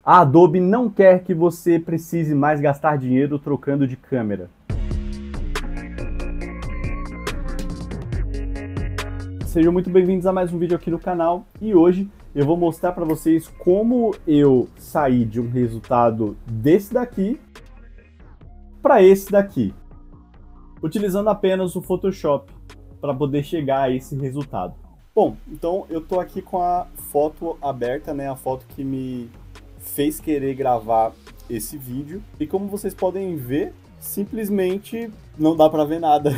A Adobe não quer que você precise mais gastar dinheiro trocando de câmera. Sejam muito bem-vindos a mais um vídeo aqui no canal e hoje eu vou mostrar para vocês como eu saí de um resultado desse daqui para esse daqui, utilizando apenas o Photoshop para poder chegar a esse resultado. Bom, então eu tô aqui com a foto aberta, né, a foto que me fez querer gravar esse vídeo, e como vocês podem ver, simplesmente não dá para ver nada.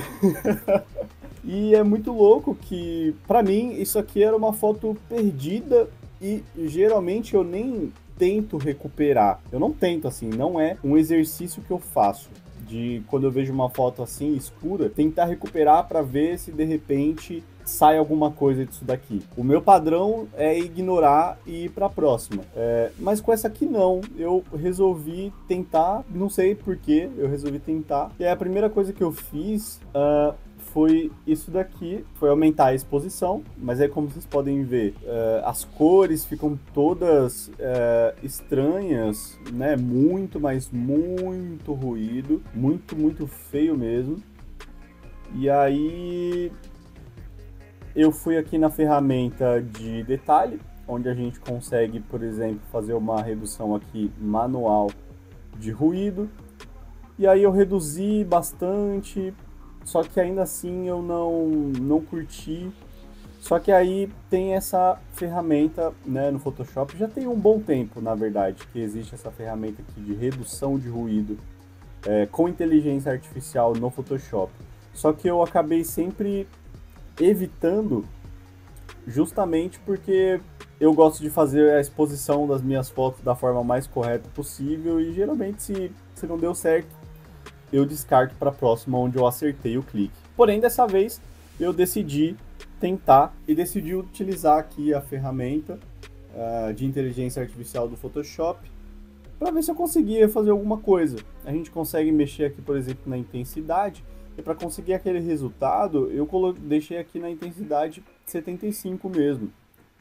E é muito louco que, pra mim, isso aqui era uma foto perdida e geralmente eu nem tento recuperar. Eu não tento, assim, não é um exercício que eu faço. De quando eu vejo uma foto assim, escura, tentar recuperar para ver se de repente sai alguma coisa disso daqui. O meu padrão é ignorar e ir para a próxima. Mas com essa aqui não, eu resolvi tentar, não sei porquê, eu resolvi tentar. E a primeira coisa que eu fiz foi isso daqui, foi aumentar a exposição, mas aí como vocês podem ver, as cores ficam todas estranhas, né? Muito, mas muito ruído, muito feio mesmo. E aí eu fui aqui na ferramenta de detalhe, onde a gente consegue, por exemplo, fazer uma redução aqui manual de ruído. E aí eu reduzi bastante, só que ainda assim eu não curti. Só que aí tem essa ferramenta, né, no Photoshop, já tem um bom tempo, na verdade, que existe essa ferramenta aqui de redução de ruído com inteligência artificial no Photoshop. Só que eu acabei sempre evitando, justamente porque eu gosto de fazer a exposição das minhas fotos da forma mais correta possível e geralmente se não deu certo, eu descarto para a próxima onde eu acertei o clique. Porém, dessa vez eu decidi tentar e decidi utilizar aqui a ferramenta de inteligência artificial do Photoshop para ver se eu conseguia fazer alguma coisa. A gente consegue mexer aqui, por exemplo, na intensidade, e para conseguir aquele resultado, eu deixei aqui na intensidade 75 mesmo.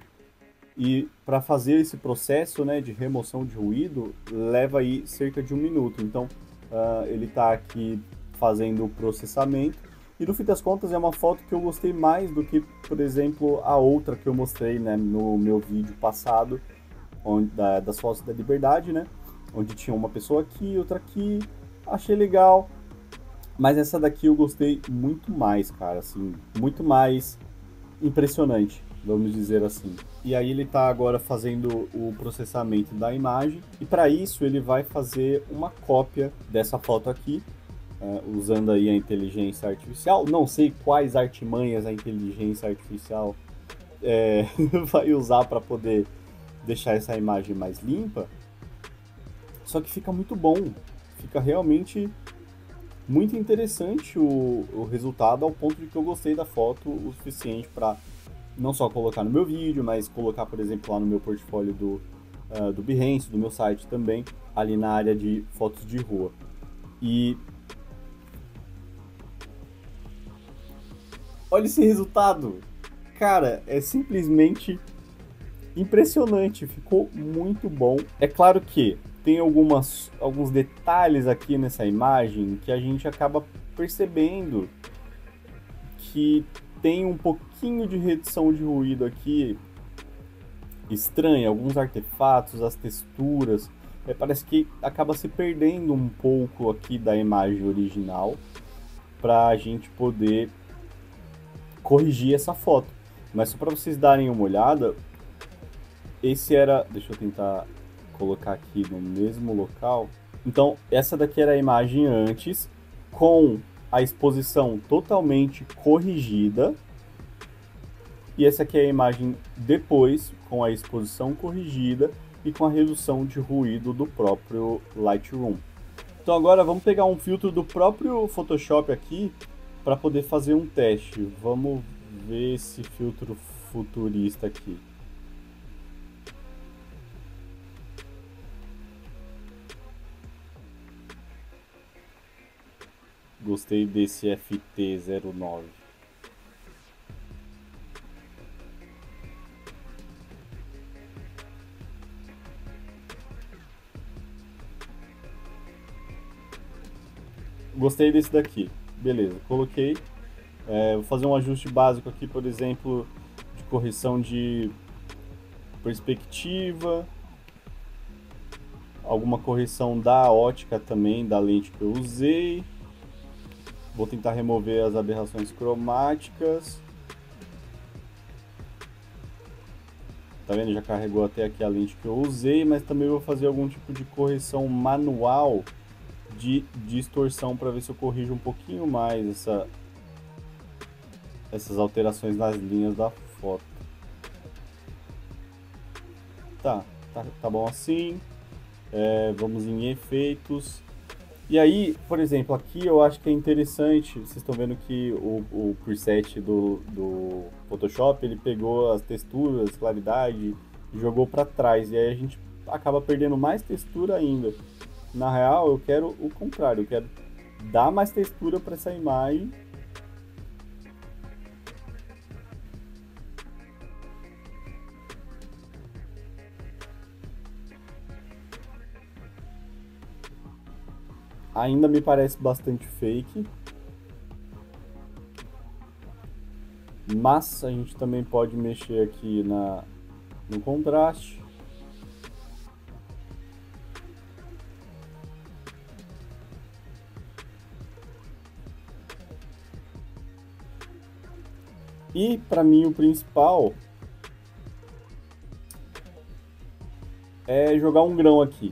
E para fazer esse processo, né, de remoção de ruído, leva aí cerca de 1 minuto. Então, ele está aqui fazendo o processamento. E no fim das contas é uma foto que eu gostei mais do que, por exemplo, a outra que eu mostrei, né, no meu vídeo passado, das fotos da Liberdade, né? Onde tinha uma pessoa aqui, outra aqui. Achei legal. Mas essa daqui eu gostei muito mais, cara, assim, muito mais impressionante, vamos dizer assim. E aí ele está agora fazendo o processamento da imagem, e para isso ele vai fazer uma cópia dessa foto aqui, usando aí a inteligência artificial. Não sei quais artimanhas a inteligência artificial vai usar para poder deixar essa imagem mais limpa, só que fica muito bom, fica realmente muito interessante o resultado, ao ponto de que eu gostei da foto o suficiente para não só colocar no meu vídeo, mas colocar, por exemplo, lá no meu portfólio do Behance, do meu site também, ali na área de fotos de rua. E olha esse resultado! Cara, é simplesmente impressionante, ficou muito bom. É claro que tem alguns detalhes aqui nessa imagem que a gente acaba percebendo que tem um pouquinho de redução de ruído aqui estranha, alguns artefatos, as texturas, parece que acaba se perdendo um pouco aqui da imagem original para a gente poder corrigir essa foto. Mas só para vocês darem uma olhada, esse era, deixa eu tentar colocar aqui no mesmo local. Então, essa daqui era a imagem antes, com a exposição totalmente corrigida. E essa aqui é a imagem depois, com a exposição corrigida e com a redução de ruído do próprio Lightroom. Então agora vamos pegar um filtro do próprio Photoshop aqui para poder fazer um teste. Vamos ver esse filtro futurista aqui. Gostei desse FT09. gostei desse daqui. Beleza, coloquei. Vou fazer um ajuste básico aqui, por exemplo, de correção de perspectiva. Alguma correção da ótica também, da lente que eu usei. Vou tentar remover as aberrações cromáticas. Tá vendo? Já carregou até aqui a lente que eu usei, mas também vou fazer algum tipo de correção manual de distorção para ver se eu corrijo um pouquinho mais essas alterações nas linhas da foto. Tá bom assim. Vamos em efeitos. E aí, por exemplo, aqui eu acho que é interessante, vocês estão vendo que o preset do Photoshop, ele pegou as texturas, claridade, e jogou para trás, e aí a gente acaba perdendo mais textura ainda. Na real, eu quero o contrário, eu quero dar mais textura para essa imagem. Ainda me parece bastante fake, mas a gente também pode mexer aqui no contraste. E para mim o principal é jogar um grão aqui.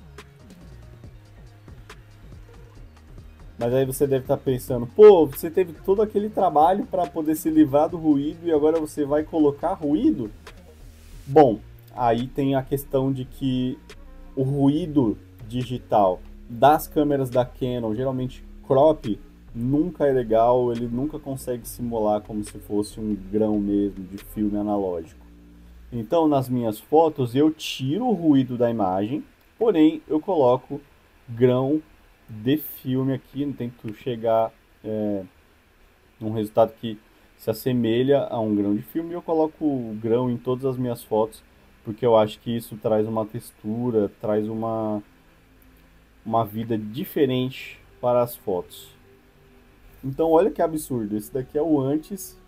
Mas aí você deve estar pensando, pô, você teve todo aquele trabalho para poder se livrar do ruído e agora você vai colocar ruído? Bom, aí tem a questão de que o ruído digital das câmeras da Canon, geralmente crop, nunca é legal, ele nunca consegue simular como se fosse um grão mesmo de filme analógico. Então, nas minhas fotos, eu tiro o ruído da imagem, porém eu coloco grão de filme aqui, não tento chegar num resultado que se assemelha a um grão de filme. Eu coloco o grão em todas as minhas fotos, porque eu acho que isso traz uma textura, traz uma vida diferente para as fotos. Então olha que absurdo, esse daqui é o antes,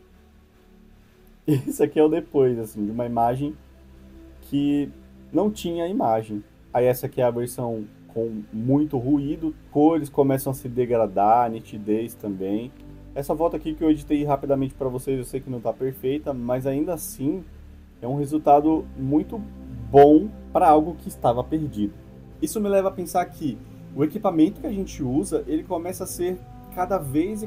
esse aqui é o depois, assim, de uma imagem que não tinha imagem. Aí essa aqui é a versão com muito ruído, cores começam a se degradar, nitidez também. Essa foto aqui que eu editei rapidamente para vocês, eu sei que não está perfeita, mas ainda assim é um resultado muito bom para algo que estava perdido. Isso me leva a pensar que o equipamento que a gente usa, ele começa a ser cada vez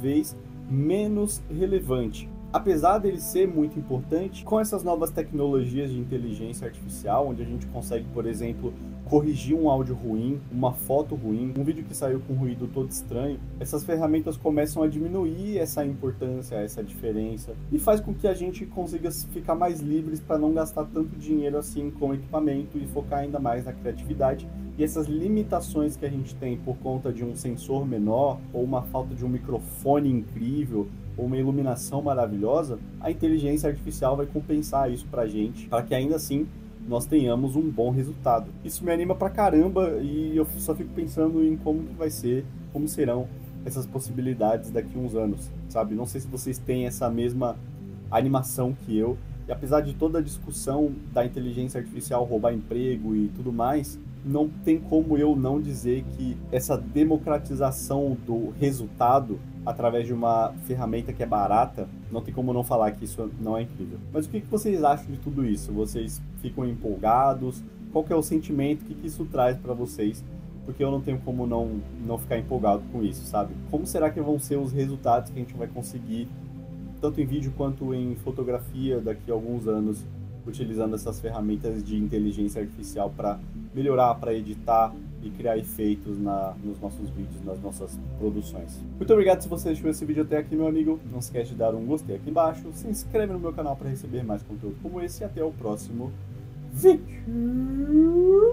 menos relevante. Apesar dele ser muito importante, com essas novas tecnologias de inteligência artificial, onde a gente consegue, por exemplo, corrigir um áudio ruim, uma foto ruim, um vídeo que saiu com ruído todo estranho, essas ferramentas começam a diminuir essa importância, essa diferença, e faz com que a gente consiga ficar mais livres para não gastar tanto dinheiro assim com equipamento e focar ainda mais na criatividade. E essas limitações que a gente tem por conta de um sensor menor, ou uma falta de um microfone incrível, ou uma iluminação maravilhosa, a inteligência artificial vai compensar isso pra gente, para que ainda assim nós tenhamos um bom resultado. Isso me anima pra caramba e eu só fico pensando em como que vai ser, como serão essas possibilidades daqui a uns anos, sabe? Não sei se vocês têm essa mesma animação que eu, e apesar de toda a discussão da inteligência artificial roubar emprego e tudo mais, não tem como eu não dizer que essa democratização do resultado através de uma ferramenta que é barata, não tem como não falar que isso não é incrível. Mas o que vocês acham de tudo isso? Vocês ficam empolgados? Qual que é o sentimento? O que isso traz para vocês? Porque eu não tenho como não ficar empolgado com isso, sabe? Como será que vão ser os resultados que a gente vai conseguir, tanto em vídeo quanto em fotografia, daqui a alguns anos, utilizando essas ferramentas de inteligência artificial para melhorar, para editar e criar efeitos nos nossos vídeos, nas nossas produções. Muito obrigado se você assistiu esse vídeo até aqui, meu amigo. Não se esquece de dar um gostei aqui embaixo, se inscreve no meu canal para receber mais conteúdo como esse e até o próximo vídeo.